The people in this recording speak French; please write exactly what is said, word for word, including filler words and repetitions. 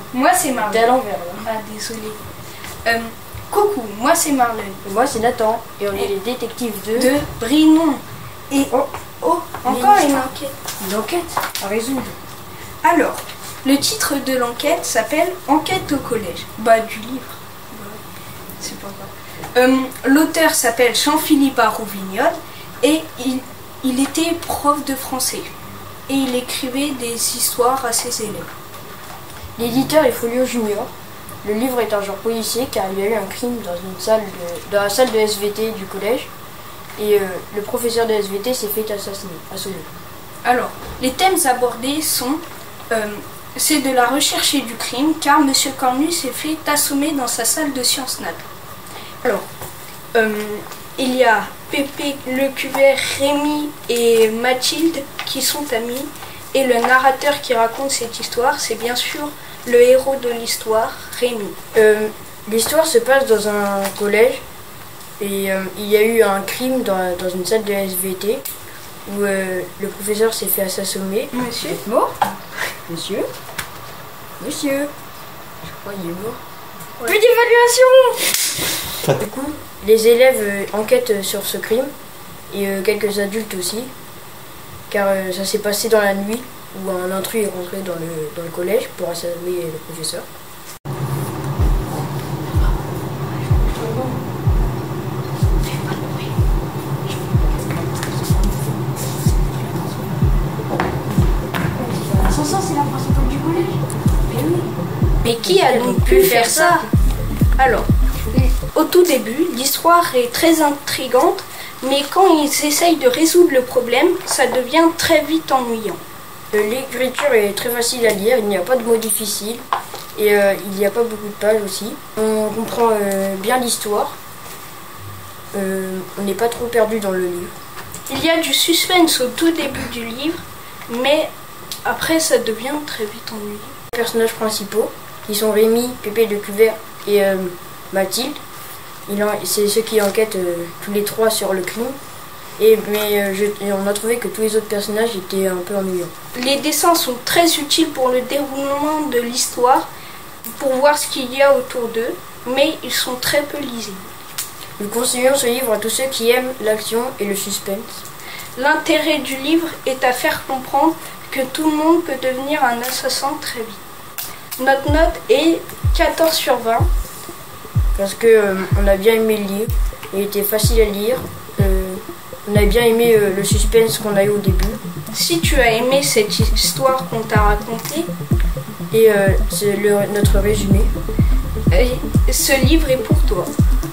moi c'est Marlène. T'es à l'envers là. Ah, désolé. Euh, coucou, moi c'est Marlène. Et moi c'est Nathan. Et on Et est les détectives de... De Brinon. Et Oh, oh, encore une une enquête. une enquête à résoudre. Alors, le titre de l'enquête s'appelle Enquête au collège. Bah, du livre. Bah, c'est pas grave. Euh, L'auteur s'appelle Jean-Philippe Rouvignol et il, il était prof de français. Et il écrivait des histoires à ses élèves. L'éditeur est Folio Junior. Le livre est un genre policier car il y a eu un crime dans une salle de, dans la salle de S V T du collège. Et euh, le professeur de S V T s'est fait assassiner, assommer. Alors, les thèmes abordés sont euh, c'est de la recherche et du crime, car Monsieur Cornu s'est fait assommer dans sa salle de sciences nat. Alors, euh, il y a Pépé, Lecuvert, Rémi et Mathilde qui sont amis, et le narrateur qui raconte cette histoire, c'est bien sûr le héros de l'histoire, Rémi. Euh, L'histoire se passe dans un collège et euh, il y a eu un crime dans, dans une salle de S V T où euh, le professeur s'est fait assommer. Monsieur Vous êtes mort? Monsieur? Monsieur? Je crois qu'il est mort. Ouais. Plus d'évaluation! Du coup, les élèves euh, enquêtent sur ce crime et euh, quelques adultes aussi, car euh, ça s'est passé dans la nuit où un intrus est rentré dans le, dans le collège pour assommer le professeur. C'est la principale du collège. Mais oui. Mais qui a donc pu faire ça? Alors, au tout début, l'histoire est très intrigante, mais quand ils essayent de résoudre le problème, ça devient très vite ennuyant. Euh, L'écriture est très facile à lire, il n'y a pas de mots difficiles et euh, il n'y a pas beaucoup de pages aussi. On comprend euh, bien l'histoire, euh, on n'est pas trop perdu dans le livre. Il y a du suspense au tout début du livre, mais après ça devient très vite ennuyant. Les personnages principaux, qui sont Rémi, Pépé Lecuvert et euh, Mathilde, c'est ceux qui enquêtent euh, tous les trois sur le crime. Et, mais euh, je, et on a trouvé que tous les autres personnages étaient un peu ennuyants. Les dessins sont très utiles pour le déroulement de l'histoire, pour voir ce qu'il y a autour d'eux, mais ils sont très peu lisibles. Nous conseillons ce livre à tous ceux qui aiment l'action et le suspense. L'intérêt du livre est à faire comprendre que tout le monde peut devenir un assassin très vite. Notre note est quatorze sur vingt. Parce que euh, on a bien aimé le livre, il était facile à lire, euh, on a bien aimé euh, le suspense qu'on a eu au début. Si tu as aimé cette histoire qu'on t'a racontée, et euh, c'est notre résumé. ce livre est pour toi.